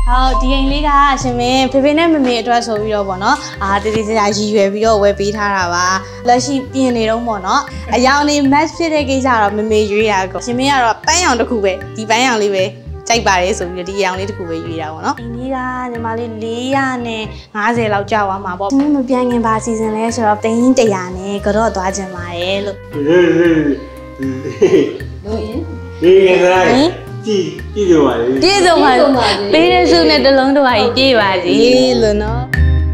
好，ဒီအိမ်လေးကရှင်မင်းဖေဖေနဲ့မမေအတွက်ဆိုပြီးတော့ပေါ့နော်တတိကျကျရည်ရွယ်ပြီးတော့ဝယ်ပေးထားတာပါလက်ရှိပြင်နေတော့ပေါ့နော်အယောင်လေး match ဖြစ်တဲ့ကိစ္စတော့မမေရွေးတာကိုရှင်မင်းကတော့ပန်းရောင်တစ်ခုပဲဒီပန်းရောင်လေးပဲကြိုက်ပါတယ်ဆိုပြီးတော့ဒီအယောင်လေးတစ်ခုပဲရွေးတာပေါ့နော်အိမ်လေးကညီမလေး450လောက်ကြာသွားမှာပေါ့ရှင်မင်းမပြန်ခင်ပါစီစဉ်လဲဆိုတော့300နဲ့ကတော့သွားကြပါတယ်လို့လို့ရင်ဒီကနေ့ကြည့်ကြပါလေပြည့်စုံပါပေးတဲ့စုနဲ့တစ်လုံးတစ်ဝါကြီးပြည့်ပါစေလို့နော်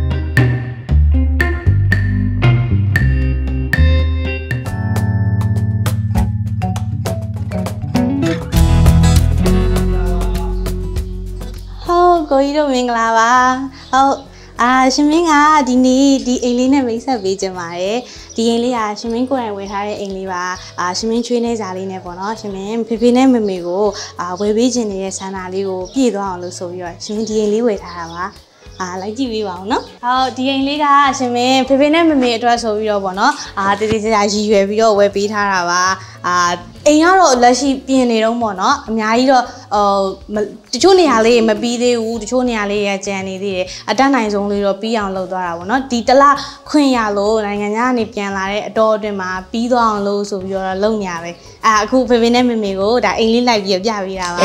ဟုတ်ကိုကြီးတို့မင်္ဂလာပါဟုတ်ရှင်မင်းကဒီနေ့ဒီအိမ်လေးနဲ့မိတ်ဆက်ပေးကြပါတယ်ဒီအိမ်လေးကရှင်မင်းကိုယ်တိုင်ဝယ်ထားတဲ့အိမ်လေးပါရှင်မင်းချွေးနေစားလေးနဲ့ပေါ့နော်ရှင်မင်းဖေဖေနဲ့မမေကိုဝယ်ပေးခြင်းနေတဲ့ဆန္ဒလေးကိုပြည့်သွားအောင်လို့ဆိုပြီးတော့ရှင်မင်းဒီအိမ်လေးဝယ်ထားတာပါလိုက်ကြည့်ပေးပါဦးနော်ဟုတ်ဒီအိမ်လေးကရှင်မင်းဖေဖေနဲ့မမေအတွက်ဆိုပြီးတော့ပေါ့နော်တတိကျကျရည်ရွယ်ပြီးတော့ဝယ်ပေးထားတာပါအိမ်ကတော့လက်ရှိပြင်နေတော့ပေါ့နော်အများကြီးတော့တချို့နေရာလေးမပြီးသေးဘူးတချို့နေရာလေးရကြံနေသေးတယ်အတတ်နိုင်ဆုံးလေးတော့ပြီးအောင်လုပ်သွားတာပေါ့နော်ဒီတလခွင့်ရလို့နိုင်ငံခြားကနေပြန်လာတဲ့အတော်အတွင်းမှာပြီးသွားအောင်လို့ဆိုပြီးတော့လုပ်ညာပဲအခုဖေဖေနဲ့မမေကိုဒါအိမ်လေးလိုက်ပြီးပြပေးတာပါ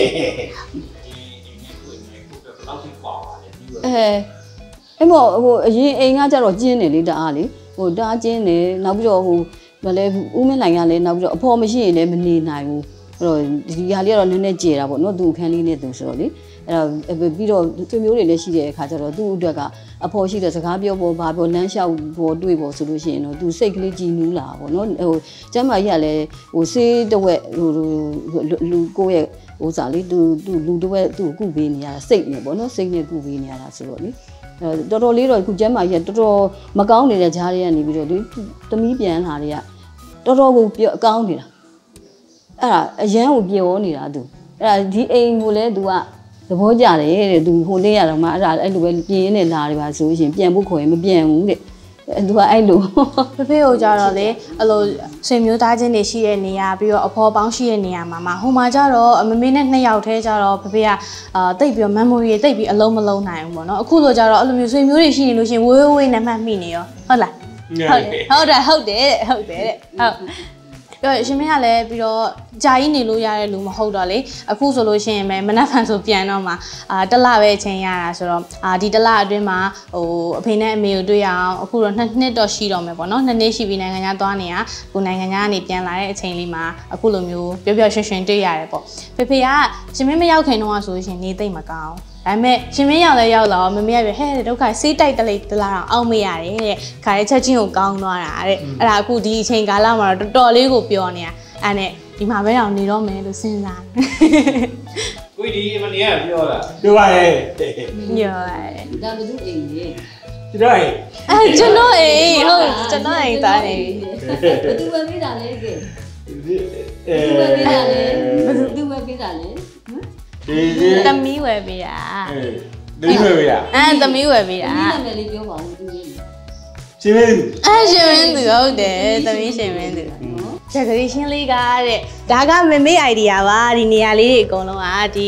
အဲ့မောဟိုအရင်အိမ်ကကြတော့ကျင်းနေလေတအားလေဟိုတအားကျင်းနေနောက်ပြီးတော့ဟိုမလဲဦးမင်းနိုင်ကလည်းနောက်ပြီးတော့အဖော်မရှိရင်လည်းမနေနိုင်ဘူးအဲ့တော့ဒီဟာလေးကတော့နည်းနည်းကျေတာပေါ့နော်သူအခန်းလေးနဲ့သူဆိုတော့လေအဲ့တော့ပြီးတော့သူမျိုးတွေလည်းရှိတဲ့အခါကျတော့သူ့အတွက်ကအဖော်ရှိတဲ့စကားပြောပေါ်ဘာပြောလမ်းလျှောက်ပေါ်တွေ့ပေါ်ဆိုလို့ရှိရင်တော့သူစိတ်ကလေးကြည်နူးလာပေါ့နော်ဟိုကျမ်းမာကြီးကလည်းဟိုဆေးတဝက်ဟိုလူကိုရဲ့ဟိုစားလေသူလူတဝက်သူ့ကုပေးနေရတာစိတ်နဲ့ပေါ့နော်စိတ်နဲ့ကုပေးနေရတာဆိုတော့လေတော်တော်လေးတော့ခုကျမ်းမာကြီးကတော်တော်မကောင်းနေတဲ့ဂျားတွေကနေပြီးတော့ဒီသမီးပြန်လာတွေကတော်တော်ကိုအကောင်းနေတာအဲ့ဒါအရန်ကိုပြောနေတာသူအဲ့ဒါဒီအိမ်ကိုလည်းသူကသဘောကျတယ်တဲ့သူဟိုလေးရတော့မှအဲ့ဒါအဲ့လိုပဲပြင်းနေလာတယ်ပါဆိုရင်ပြန်ဖို့ခေါ်ရင်မပြန်ဘူးတဲ့သူကအဲ့လိုဖေဖေကိုကြတော့လေအဲ့လိုဆွေမျိုးသားချင်းတွေရှိတဲ့နေရာပြီးတော့အဖေါ်ပေါင်းရှိတဲ့နေရာမှာဟိုမှာကြတော့မမေနဲ့2ယောက်တည်းကြတော့ဖေဖေကတိတ်ပြီးတော့ memory တိတ်ပြီးအလုံးမလုံးနိုင်ဘူးပေါ့နော်အခုလိုကြတော့အဲ့လိုမျိုးဆွေမျိုးတွေရှိနေလို့ရှင်ဝေးဝေးနဲ့မှတ်မိနေရောဟုတ်လားဟုတ်တယ်ဟုတ်ရှင်မင်းကလည်းပြီးတော့ဂျာကြီးနေလို့ရတဲ့လူမဟုတ်တော့လေအခုဆိုလို့ရှိရင်ပဲမနက်ဖြန်ဆိုပြန်တော့မှာတလပဲအချိန်ရတာဆိုတော့ဒီတလအတွင်းမှာဟိုအဖေနဲ့အမေကိုတွေ့ရအောင်အခုတော့2နှစ်တော့ရှိတော့မယ်ပေါ့နော်2နှစ်ရှိပြီနိုင်ငံခြားသွားနေတာကိုနိုင်ငံခြားကနေပြန်လာတဲ့အချိန်လေးမှာအခုလိုမျိုးပျော်ပျော်ရွှင်ရွှင်တွေ့ရတယ်ပေါ့ဖေဖေကရှင်မင်းမရောက်ခင်တော့ဆိုရှင်နေသိမ့်မကောင်းဒါပေမဲ့ရှင်မင်းရောက်လဲရောက်လာမမေကပြဟဲ့ဒုက္ခစေးတိုက်တလိတလားတော့အောက်မရတယ်တဲ့ခါရဲချက်ချင်းကိုကောင်းသွားတာတဲ့အဲ့ဒါအခုဒီအချိန်ကာလမှာတော့တော်တော်လေးကိုပြောနေတာအဲ့နဲ့ဒီမှာပဲတော့နေတော့မယ်လို့စဉ်းစားကိုဒီမနေရပြောတာပြောပါရဲ့ပြောရတယ်ဒါဘယ်သူအိမ်လဲကျွန်တော်အိမ်ကျွန်တော်အိမ်ဟုတ်ကျွန်တော်အိမ်သားနေဘယ်သူပဲပေးတာလဲကဲဘယ်သူပဲပေးတာလဲဘယ်သူပဲပေးတာလဲသမီးဝယ်ပေးတာသမီးဝယ်ပေးတာသမီးဝယ်ပေးတာသမီးနာမည်လေးပြောပါဦးသူလေးရှင်မင်းရှင်မင်းသူဟုတ်တယ်သမီးရှင်မင်းသူဂျက်ကလေးရှင်းလေးကတဲ့ဒါကမမေ idea ပါဒီနေရာလေးတွေအကုန်လုံးကဒီ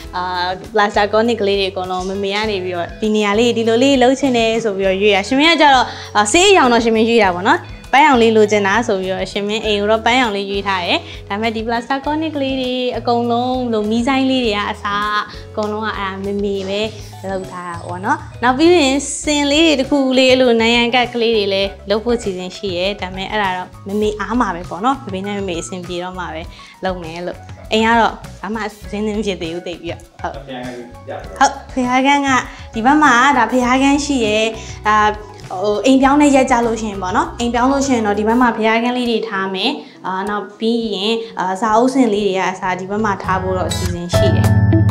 plaza conic လေးတွေအကုန်လုံးမမေကနေပြီးတော့ဒီနေရာလေးဒီလိုလေးလှုပ်ချင်တယ်ဆိုပြီးတော့ရွေးရရှင်မင်းကကြတော့ဆေးအယောင်တော့ရှင်မင်းရွေးတာပေါ့နော်ပန်းရောင်လေးလိုချင်တာဆိုပြီးတော့ရှင်မင်းအိမ်ကိုတော့ပန်းရောင်လေးရွေးထားတယ်ဒါပေမဲ့ဒီ plaza conic လေးတွေအကုန်လုံးလိုမီးဆိုင်လေးတွေကအစားအကုန်လုံးကအဲ့ဒါမမေပဲလုပ်ထားတာပေါ့နော်နောက်ပြီးရင်စင်လေးတွေတခုလေးအဲ့လိုနိုင်ရန်ကတ်ကလေးတွေလည်းလုပ်ဖို့စီစဉ်ရှိရဲဒါပေမဲ့အဲ့ဒါတော့မမေအားမှာပဲပေါ့နော်ဖေဖေနဲ့မမေအဆင်ပြေတော့မှာပဲလုပ်မယ်လို့အိမ်ကတော့ဘာမှဇင်းနေဖြစ်သေးဘူးတိတ်ပြီးတော့ဟုတ်ဖျားကန်းကဒီဘက်မှာဒါဖျားကန်းရှိရဲအိမ်ပြောင်းနဲ့ရက်ကြလို့ရှိရင်ပေါ့နော်အိမ်ပြောင်းလို့ရှိရင်တော့ဒီဘက်မှာဖျားကန်းလေးတွေထားမယ်နောက်ပြီးရင်စာအုပ်စင်လေးတွေကအစားဒီဘက်မှာထားဖို့တော့အစီအစဉ်ရှိတယ်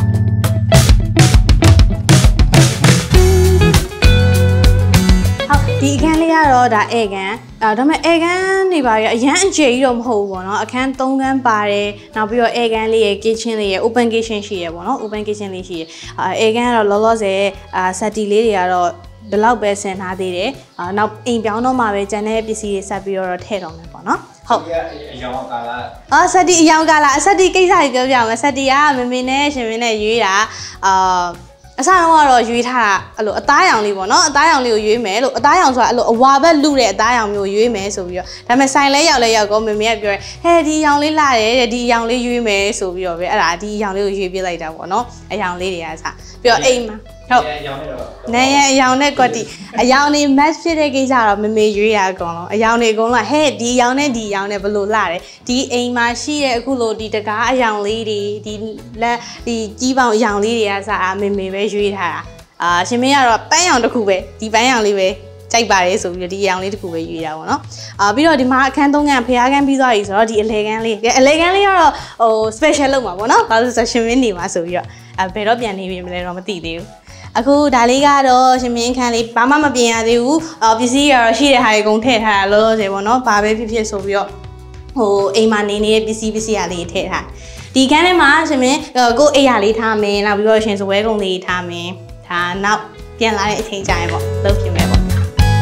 ဒီအခန်းလေးကတော့ဒါဧကန်ဒါပေမဲ့ဧကန်နေပါရအရန်အကျယ်ကြီးတော့မဟုတ်ဘူးပေါ့နော်အခန်း3ခန်းပါတယ်နောက်ပြီးတော့ဧကန်လေးရဲ့ kitchen လေးရဲ့ open kitchen ရှိရပေါ့နော် open kitchen လေးရှိရဧကန်ကတော့လောလောဆယ်စက်တီလေးတွေကတော့ဒီလောက်ပဲဆင်ထားသေးတယ်နောက်အိမ်ပြောင်းတော့မှပဲကျန်တဲ့ပစ္စည်းတွေဆက်ပြီးတော့ထည့်တော့မယ်ပေါ့နော်ဟုတ်အယောင်ကာလစက်တီအယောင်ကာလစက်တီကိစ္စကြီးပြောပြမယ်စက်တီကမမေနဲ့ရှင်မင်းနဲ့ရွေးတာအစားတော့ရွေးထားတာအဲ့လိုအသားရောင်လေးပေါ့နော်အသားရောင်လေးကိုရွေးမယ်လို့အသားရောင်ဆိုတာအဲ့လိုအဝါဘက်လူတဲ့အသားရောင်မျိုးရွေးမယ်ဆိုပြီးတော့ဒါပေမဲ့ဆိုင်လဲရောက်ကောမေမေကပြောရဲဟဲ့ဒီရောင်လေးလာတယ်တဲ့ဒီရောင်လေးရွေးမယ်ဆိုပြီးတော့ပဲအဲ့ဒါဒီရောင်လေးကိုရွေးပြလိုက်တာပေါ့နော်အရောင်လေးတွေကစားပြီးတော့အိမ်မှာဟုတ်နေရအရောင်နဲ့ကွက်တီအရောင်နေ match ဖြစ်တဲ့ကိစ္စတော့မမေရွေးရအကုန်လုံးအရောင်နေအကုန်လုံးဟဲ့ဒီရောင်နဲ့ဒီရောင်နဲ့ဘလို့လာတယ်ဒီအိမ်မှာရှိတဲ့အခုလိုဒီတကားအရောင်လေးတွေဒီလက်ဒီကြီးပေါင်အရောင်လေးတွေကစားမမေပဲရွေးထားတာရှင်မင်းကတော့ပန်းရောင်တစ်ခုပဲဒီပန်းရောင်လေးပဲကြိုက်ပါတယ်ဆိုပြီးတော့ဒီအရောင်လေးတစ်ခုပဲရွေးတာပေါ့နော်ပြီးတော့ဒီမှာအခန်း3ခန်းဖျားခန်းပြီးသွားပြီဆိုတော့ဒီအလဲခန်းလေးအလဲခန်းလေးကတော့ဟို special လုပ်မှာပေါ့နော်ဘာလို့ဆိုရှင်မင်းနေမှာဆိုပြီးတော့ဘယ်တော့ပြန်နေပြီမလဲတော့မသိသေးဘူးအခုဒါလေးကတော့ရှင်မင်းခန်းလေးဘာမှမပြင်ရသေးဘူးပစ္စည်းရတော့ရှိတဲ့ဟာတွေအကုန်ထည့်ထားတာလောလောဆယ်ပေါ့နော်ဘာပဲဖြစ်ဆိုပြီးတော့ဟိုအိမ်မှာနေနေတဲ့ပစ္စည်းရလေးထည့်ထားဒီခန်းထဲမှာရှင်မင်းကိုအိမ်ရလေးထားမယ်နောက်ပြီးတော့ရှင်စပွဲကုန်လေးထားမယ်ဒါနောက်ပြန်လာတဲ့အချိန်ကျရင်ပေါ့လုပ်ပြင်မယ်ပေါ့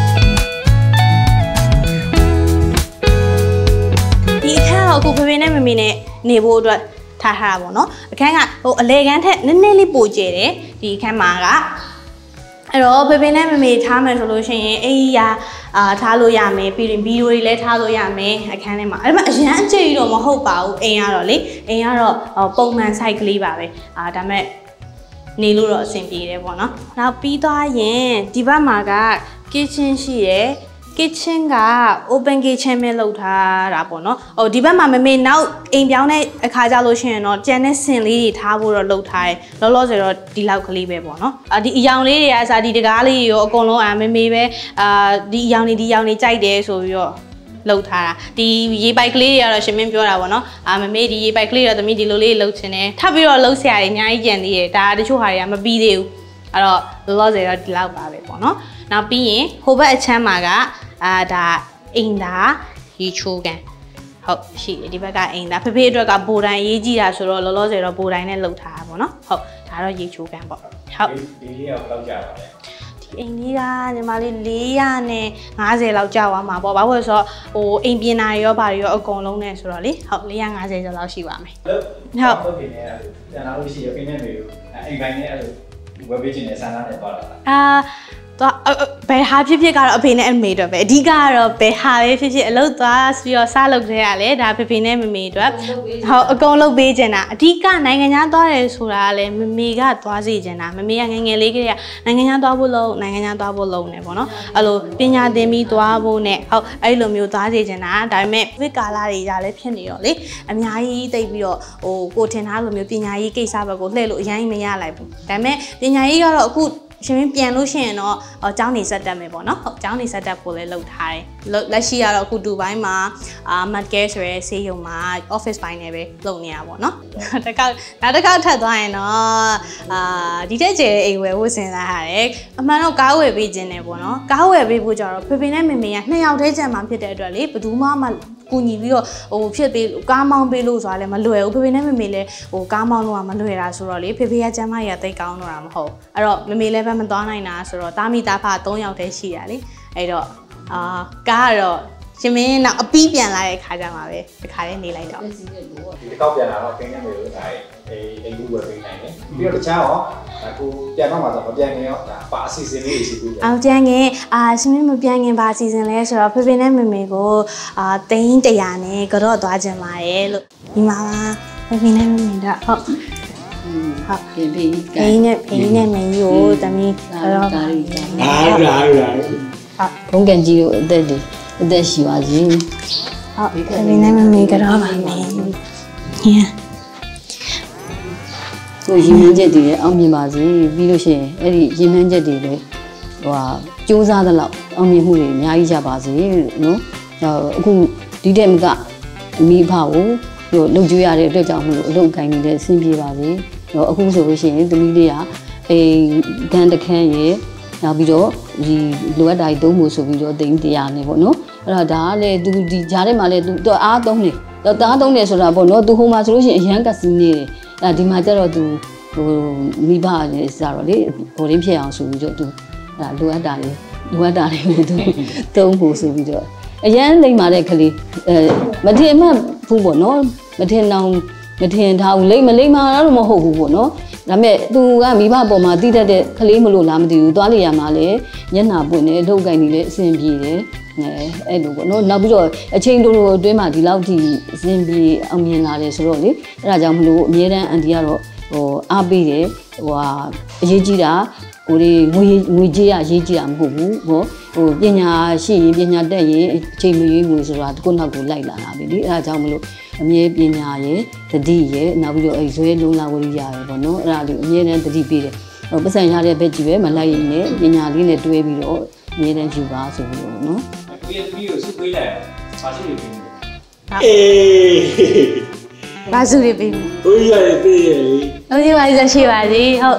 ဒီအခန်းတော့အခုဖေဖေနဲ့မမေနဲ့နေဖို့အတွက်ထားထားတာပေါ့နော်အခန်းကဟိုအလေခန်းထက်နည်းနည်းလေးပိုကျယ်တယ်ဒီအခန်းမှာကအဲ့တော့ဖေဖေနဲ့မမေထားမယ်ဆိုလို့ရှိရင်အေးရထားလို့ရမယ်ပြီးရင်ဗီဒီယိုတွေလည်းထားလို့ရမယ်အခန်းထဲမှာအဲ့ဒါမှအရန်အကျယ်ကြီးတော့မဟုတ်ပါဘူးအိမ်ကတော့လေအိမ်ကတော့ပုံမှန် site ကလေးပါပဲဒါမဲ့နေလို့တော့အဆင်ပြေတယ်ပေါ့နော်နောက်ပြီးသွားရင်ဒီဘက်မှာက kitchen ရှိရယ်kitchen က open kitchen ပဲလုပ်ထားတာပေါ့နော်ဟိုဒီဘက်မှာမမေနောက်အိမ်ပြောင်းတဲ့အခါကြလို့ရှိရင်တော့ကျန်တဲ့စင်လေးတွေထားဖို့တော့လုပ်ထားတယ်လောလောဆယ်တော့ဒီလောက်ကလေးပဲပေါ့နော်ဒီအယောင်လေးတွေအစားဒီတကားလေးတွေရောအကုန်လုံးမမေပဲဒီအယောင်တွေကြိုက်တယ်ဆိုပြီးတော့လုပ်ထားတာဒီရေပိုက်ကလေးတွေကတော့ရှင်မင်းပြောတာပေါ့နော်မမေဒီရေပိုက်ကလေးတော့သမီးဒီလိုလေးလုပ်ချင်တယ်ထပ်ပြီးတော့လုပ်ဆရာတွေအများကြီးကြံသေးတယ်ဒါတချို့ဟာတွေကမပြီးသေးဘူးအဲ့တော့လောလောဆယ်တော့ဒီလောက်ပါပဲပေါ့နော်နောက်ပြီးရင်ဟိုဘက်အချမ်းမှာကဒါအိမ်သာရေချိုးကန်ဟုတ်ရှိတယ်ဒီဘက်ကအိမ်သာဖေဖေအတွက်ကဘိုတိုင်းရေးကြည့်တာဆိုတော့လောလောဆယ်တော့ဘိုတိုင်းနဲ့လှုပ်ထားတာပေါ့နော်ဟုတ်ဒါတော့ရေချိုးကန်ပေါ့ဟုတ်ဒီလေးကဘယ်လောက်ကြာပါလဲဒီအိမ်ကြီးကညီမလေး450လောက်ကြာသွားမှာပေါ့ဘာလို့လဲဆိုတော့ဟိုအိမ်ပြင်တာရောဘာတွေရောအကုန်လုံးနဲ့ဆိုတော့လေဟုတ်450ကျော်လောက်ရှိပါမယ်ဟုတ်ပြင်နေတာကျန်တာလို့ရှိရပြင်နေပြီအိမ်ပိုင်းနဲ့အဲ့လိုဝယ်ပေးခြင်းနဲ့ဆန္ဒနဲ့သွားတာတော့ဘယ်ဟာဖြစ်ကတော့အဖေနဲ့အမေတို့ပဲအဓိကကတော့ဘယ်ဟာပဲဖြစ်အလုပ်သွားပြီးတော့စားလုပ်ခဲ့ရလဲဒါဖေဖေနဲ့မမေတို့ဟုတ်အကုန်လုပ်ပေးကြတာအဓိကနိုင်ငံခြားသွားတယ်ဆိုတာကလည်းမမေကသွားစီကြတာမမေကငယ်လေးကလေးကနိုင်ငံခြားသွားဖို့လုပ်နေပေါ့နော်အဲ့လိုပညာသင်ပြီးသွားဖို့နဲ့ဟုတ်အဲ့လိုမျိုးသွားစီကြတာဒါပေမဲ့ဝိကာလာတွေじゃလည်းဖြစ်နေတော့လေအများကြီးတိတ်ပြီးတော့ဟိုကိုထင်ထားလိုမျိုးပညာရေးကိစ္စဘက်ကိုလှည့်လို့အရင်မရလိုက်ဘူးဒါပေမဲ့ပညာရေးကတော့အခုရှင်မင်းပြန်လို့ရှိရင်တော့ကျောင်းနေဆက်တက်မယ်ပေါ့နော်ဟုတ်ကျောင်းနေဆက်တက်ဖို့လည်းလုပ်ထားတယ်လက်ရှိကတော့အခုဒူဘိုင်းမှာMadcare ဆိုရဲဆေးရုံမှာ office ပိုင်းနဲ့ပဲလုပ်နေရပါပေါ့နော်နောက်တစ်ခေါက်ထပ်သွားရင်တော့ဒီတက်ကျဲအိမ်ဝယ်ဖို့စဉ်းစားရတယ်အမှန်တော့ကားဝယ်ပေးခြင်းနဲ့ပေါ့နော်ကားဝယ်ပေးဖို့ကြတော့ဖေဖေနဲ့မေမေက2ယောက်တည်းကြံမှာဖြစ်တဲ့အတွက်လေဘယ်သူမှကူညီပြီးတော့ဟိုဖြစ်ပေးကားမောင်းပေးလို့ဆိုတာလည်းမလွယ်ဘူးဖေဖေနဲ့မေမေလည်းဟိုကားမောင်းလို့ကမလွယ်တာဆိုတော့လေဖေဖေကကျမ်းမကြီးကတိတ်ကောင်းတော့တာမဟုတ်အဲ့တော့မေမေလည်းပဲမသွားနိုင်တာဆိုတော့တာမီတာဖ3ယောက်တည်းရှိတာလေအဲ့တော့ကားကတော့ရှင်မင်းတော့အပီးပြန်လာတဲ့ခါကျမှပဲဒီခါလေးနေလိုက်တော့ဒီတစ်ခေါက်ပြန်လာတော့ခင်းနေတယ်လို့ဒါအိမ်ကူဝယ်ပေးနိုင်တယ်ပြီးတော့တခြားရောအခုပြန်တော့မှာဆိုမပြန်ခင်ရောဒါပါအစီအစဉ်လေးရှိသေးတယ်အောင်ပြန်ခင်ရှင်မင်းမပြန်ခင်ပါအစီအစဉ်လဲဆိုတော့ဖေဖေနဲ့မေမေကိုသိန်း100နဲ့ကတော့သွားကြမှာရဲ့လို့ဒီမှာဖေဖေနဲ့မေမေတော့ဟုတ်ပြင်ပြီးအိမ်နဲ့မင်းကိုတမီးတော့ဟာဘုံကန်ကြီးကိုအသက်ရှိပါစေဟုတ်ဖေဖေနဲ့မေမေကတော့ပါမယ်ဟင်းကိုရည်မှန်းချက်တွေအောင်မြင်ပါစေပြီးလို့ရှိရင်အဲ့ဒီရည်မှန်းချက်တွေလည်းဟိုစူးစမ်းသလောက်အောင်မြင်မှုတွေအများကြီးရပါစေနော်အခုဒီတဲ့မကမိဖကိုဟိုလုပ်ကြရတဲ့အတွက်ကြောင့်မို့လို့အလုပ်ကိုင်းနေတဲ့အဆင်ပြေပါစေအခုဆိုလို့ရှိရင်သမီးလေးကအိမ်ကန်တခန်းရဲ့နောက်ပြီးတော့ဒီလိုအပ်တာကြီးသုံးဖို့ဆိုပြီးတော့သိန်း100နဲ့ပေါ့နော်အဲ့တော့ဒါကလည်းသူဒီဂျားထဲမှာလည်းသူအားသုံးနေတော့အားသုံးနေဆိုတာပေါ့နော်သူဟိုမှာဆိုလို့ရှိရင်အရန်ကစီနေတယ်အဲ့ဒီမှာကျတော့သူဟိုမိဘလည်းစတော့လေဟိုရင်းဖြစ်အောင်ဆိုပြီးတော့သူအဲ့လိုအပ်တာလေးကိုသူသုံးဖို့ဆိုပြီးတော့အရန်လိမ့်မာတဲ့ကလေးမထင်မှတ်ဘူးပေါ့နော်မထင်ထားဘူးလိမ့်မာတော့မဟုတ်ဘူးပေါ့နော်ဒါပေမဲ့သူကမိဘပေါ်မှာတည်တတ်တဲ့ကလေးမလို့လားမသိဘူးသွားလေရမှာလေညနာပွင့်တယ်လောက်ကိုင်းနေလေအဆင်ပြေတယ်အဲ့လိုပေါ့နော်နောက်ပြီးတော့အချိန်တိုအတွင်းမှာဒီလောက်ထိအဆင်ပြေအောင်မြင်လာတယ်ဆိုတော့လေအဲ့ဒါကြောင့်မလို့အမြဲတမ်းအန်တီကတော့အားပေးတယ်အရေးကြီးတာဟိုဒီငွေကြေးရရေးကြည့်တာမဟုတ်ဘူးဟိုပညာရှိရင်ပညာတက်ရင်အချိန်မရွေးငွေဆိုတာတစ်ခုနောက်ကိုလိုက်လာတာပဲလေအဲ့ဒါကြောင့်မလို့အမြဲပညာရယ်တတိရယ်နောက်ပြီးတော့အဲ့ဇွဲလုံးလာဝရိယရယ်ပေါ့နော်အဲ့ဒါလေးအမြဲတမ်းတတိပေးတယ်ဟိုပတ်စံရတဲ့ဘက်ကြီးပဲမလိုက်ရင်လည်းပညာလေးနဲ့တွဲပြီးတော့အမြဲတမ်းယူပါဆိုပြီးတော့နော်ဒီကိုစုပေးလိုက်ပါစုလေးပေးနေဘာစုလေးပေးနေဟိုရရပေးရလေဟိုဒီပါရရှိပါစေဟုတ်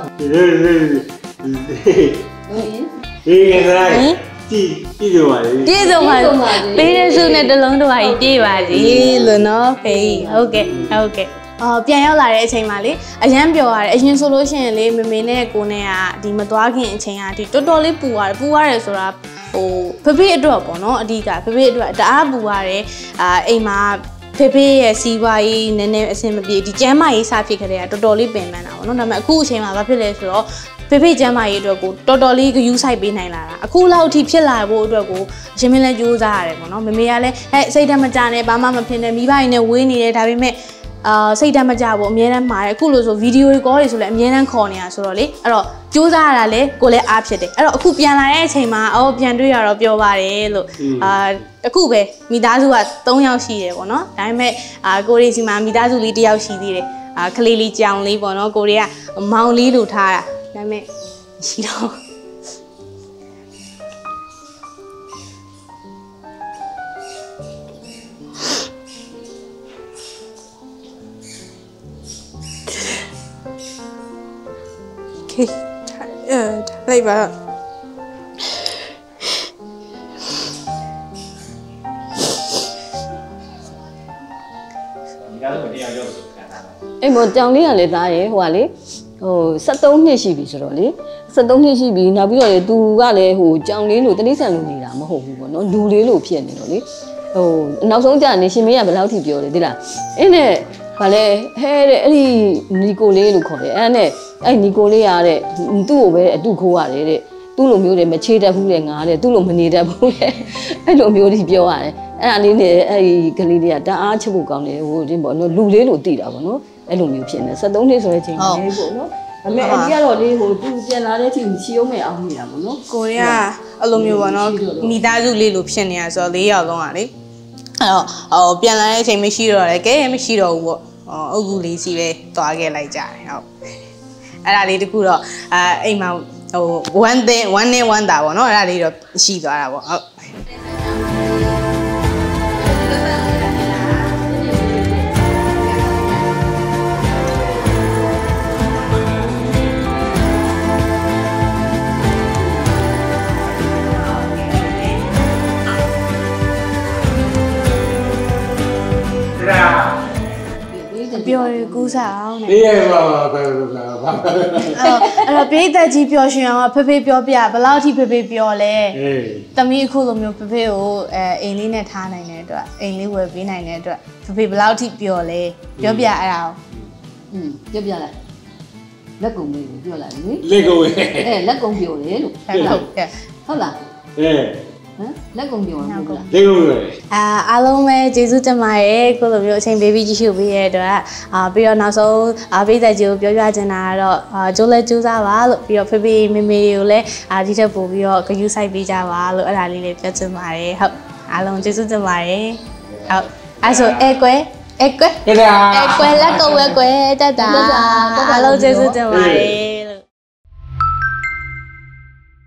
ဒီကနေ့ပြည့်စုံပါလေပြည့်စုံပါပေးတဲ့စုနဲ့တလုံးတစ်ဝါကြီးပြည့်ပါစေလို့နော်ဖေးဟုတ်ကဲ့ပြန်ရောက်လာတဲ့အချိန်မှာလေအရန်ပျော်ရတယ်အရင်ဆိုလို့ရှိရင်လေမမေနဲ့ကိုနဲ့ကဒီမသွားခင်အချိန်ကဒီတော်တော်လေးပူရတယ်ဆိုတာဟိုဖေးအတွက်ပေါ့နော်အဓိကဖေးအတွက်တအားပူရတယ်အိမ်မှာဖေးရဲ့စီးပွားရေးနည်းနည်းအဆင်မပြေဒီကျမ်းမာရေးစဖြစ်ခဲ့တဲ့ကတော်တော်လေးပင်ပန်းတာပေါ့နော်ဒါပေမဲ့အခုအချိန်မှာဘာဖြစ်လဲဆိုတော့ဖေးကျမ်းမာရေးအတွက်ကိုတော်တော်လေးဂယူးဆိုင်ပေးနိုင်လာတာအခုလောက်အထိဖြစ်လာဖို့အတွက်ကိုအရှင်မင်းလည်းကြိုးစားရတယ်ပေါ့နော်မမေကလည်းစိတ်ဓာတ်မကြနဲ့ဘာမှမဖြစ်နဲ့မိဘတွေနဲ့ဝေးနေတယ်ဒါပေမဲ့စိတ်ဓာတ်မကြဘူးအများတန်းမှာတယ်အခုလို့ဆိုဗီဒီယိုတွေကောတွေဆိုလည်းအများတန်းခေါ်နေတာဆိုတော့လေအဲ့တော့ကြိုးစားရတာလေကိုလည်းအားဖြစ်တယ်အဲ့တော့အခုပြန်လာတဲ့အချိန်မှာပြန်တွေ့ရတော့ပြောပါတယ်လို့အခုပဲမိသားစုက3ယောက်ရှိတယ်ပေါ့နော်ဒါပေမဲ့ကိုရီစီမှာမိသားစုလေး1ယောက်ရှိသေးတယ်ကလေးလေးကြောင်လေးပေါ့နော်ကိုရီကမောင်လေးလို့ထားတာဒါပေမဲ့ရှိတော့လိုက်ပါအဲ့မောကြောင်လေးကလည်းသားရဲ့ဟိုကလေဟို73နှစ်ရှိပြီဆိုတော့လေ73နှစ်ရှိပြီနောက်ပြီးတော့လေသူကလည်းဟိုကြောင်လေးလို့တတိဆန်လို့နေတာမဟုတ်ဘူးပေါ့နော်လူလေးလို့ဖြစ်နေတော့လေဟိုနောက်ဆုံးကြာနေရှင်မေးကဘယ်လောက်ထိပြောလဲသိလားအင်းနဲ့ဗာလဲဟဲတဲ့အဲ့ဒီနီကိုလေးလို့ခေါ်တယ်အဲ့နဲ့အဲ့နီကိုလေးရတဲ့သူ့ကိုပဲအတုခိုးရတယ်တဲ့သူ့လိုမျိုးတွေမချေတတ်ဘူးတဲ့ငါတဲ့သူ့လိုမနေတတ်ဘူးတဲ့အဲ့လိုမျိုးကြီးပြောရတယ်အဲ့ဒါလေးနဲ့အဲ့ဒီကလေးလေးကတအားချစ်ဖို့ကောင်းတယ်ဟိုဒီပေါ့နော်လူလေးလို့သိတာပေါ့နော်အဲ့လိုမျိုးဖြစ်နေ73နှစ်ဆိုတဲ့ချိန်လေးပေါ့နော်ဒါပေမဲ့အကြီးကတော့လေဟိုသူပြန်လာတဲ့အချိန်ချီအောင်မဲ့အောင်နေတာပေါ့နော်ကိုရီးယားအဲ့လိုမျိုးပေါ့နော်မိသားစုလေးလို့ဖြစ်နေတာဆိုတော့4ယောက်လုံးကလေအဲ့တော့ပြန်လာတဲ့အချိန်မရှိတော့တယ်ကဲမရှိတော့ဘူးပေါ့အုပ်ကူလေးစီပဲသွားခဲ့လိုက်ကြတယ်ဟုတ်အဲ့ဒါလေးတခုတော့အိမ်မှာဟို one day one တာပေါ့နော်အဲ့ဒါလေးတော့ရှိသွားတာပေါ့ဟုတ်ပြောရကူးစားအောင်နဲ့အေးပါအဲ့တော့ပြိတ္တကြီးပျော်ရွှင်အောင်ဖေပြောပြဘယ်လောက်ထိဖေပြောလဲသမီးအခုလိုမျိုးဖေကိုအိမ်လေးနဲ့ထားနိုင်တဲ့အတွက်အိမ်လေးဝယ်ပေးနိုင်တဲ့အတွက်ဖေဘယ်လောက်ထိပျော်လဲပြောပြအဲ့ဒါပြောပြလိုက်လက်ကုံလေးကိုပြောလိုက်လေလက်ကုံလက်ကုံပြောတယ်လို့ဟုတ်လားလက်ကုံပြောမှာဟုတ်လားလက်ကုံပဲအားလုံးပဲကျေးဇူးတင်ပါတယ်ကိုလိုမျိုးအချိန်ပေးပြီးကြည့်ရှုပေးရတဲ့အတွက်ပြီးတော့နောက်ဆုံးပိတ်သက်ကြီးကိုပြောပြချင်တာကတော့ကျိုးလဲကျိုးစားပါလို့ပြီးတော့ဖေမေမေကိုလည်းဒီထက်ပိုပြီးတော့ဂရုစိုက်ပေးကြပါလို့အဲ့ဒါလေးလေးပြောချင်ပါတယ်ဟုတ်အားလုံးကျေးဇူးတင်ပါတယ်ဟုတ်အဲ့ဆိုကွယ်လက်ကုံပဲကွယ်တတ်တာအားလုံးကျေးဇူးတင်ပါတယ်